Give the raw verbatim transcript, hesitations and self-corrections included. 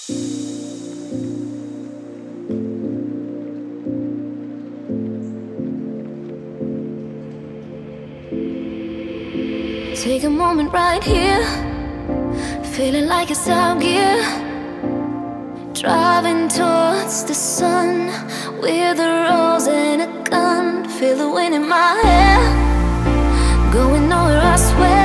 Take a moment right here, feeling like it's out gear, driving towards the sun with a rose and a gun. Feel the wind in my hair, going nowhere I swear.